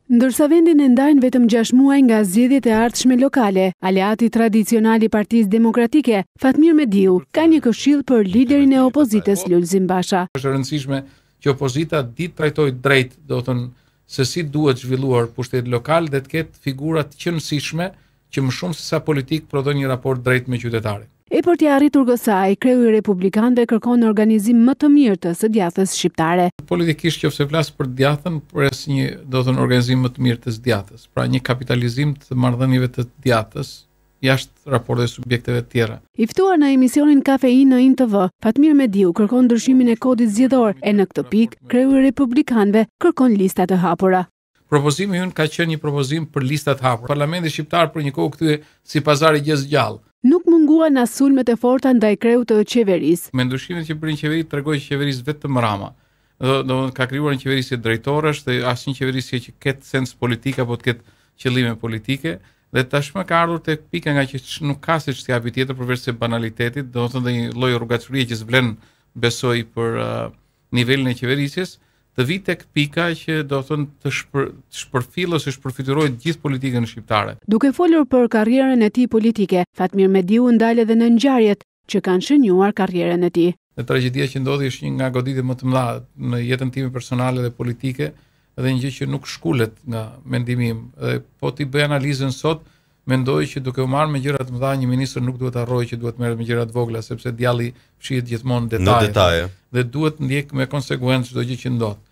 Ndërsa vendin e ndajnë vetëm 6 muaj nga zgjedhjet e ardhshme lokale, aleati tradicional i Partisë Demokratike, Fatmir Mediu, ka një këshill për liderin e opozitës Lulzim Basha. Është e rëndësishme që opozita ditë trajtojë drejt, do të thënë se si duhet zhvilluar pushteti lokal dhe të ketë figura të qëndrueshme që më shumë se sa politik prodhojnë një raport drejt me qytetarin. E për t'i arritur kësaj, kreu i Republikanëve kërkon organizim më të mirë të së djathtës shqiptare. Politikisht qofse flas për djathtën, pres një, do të thënë, organizim më të mirë të djathtës, pra një kapitalizim të marrëdhënieve të djathtës jashtë raporteve subjekteve të tjera. I ftuar në emisionin Kafein në INTV, Fatmir Mediu kërkon ndryshimin e kodit zgjedhor e në këtë pikë kreu i Republikanëve kërkon lista të hapura. Propozimi ynë ka qenë një propozim për lista të hapura. Parlamenti shqiptar për një kohë kthye si pazari gjës gjallë. Nuk munguan as sulmet e forta ndaj kreut të qeverisë. Me ndryshimet që bërin qeveri tregoi që qeverisë vetëm Rama. Do ka krijuar një qeveri si drejtorësh dhe asnjë qeveri që ketë sens politik apo të ketë qëllime politike. Dhe tashmë ka ardhur tek pika nga që nuk ka se ç'të japi tjetër përveç se banalitetit, do të thonë një lloj rrugacërie që s'vlen besoj për nivelin e qeverisjes, të vi tek pika që do të thonë të shpërfillë ose shpërfytyrojë gjithë politikën shqiptare. Duke folur për karrierën e tij politike, Fatmir Mediu ndal edhe në ngjarjet që kanë shënjuar karrierën e tij. Dhe tragjedia që ndodhi është një nga goditjet më të mëdha në jetën time personale dhe politike, dhe një gjë që nuk shkulet nga mendimi im. Dhe po ti bëj analizën sot, mendoj që duke u marrë me gjëra të mëdha, një ministër nuk duhet harrojë që duhet merret me gjëra të vogla, sepse djalli fshihet gjithmonë në detaje. Dhe duhet ndjek me konsekuencë çdo gjë që ndodh.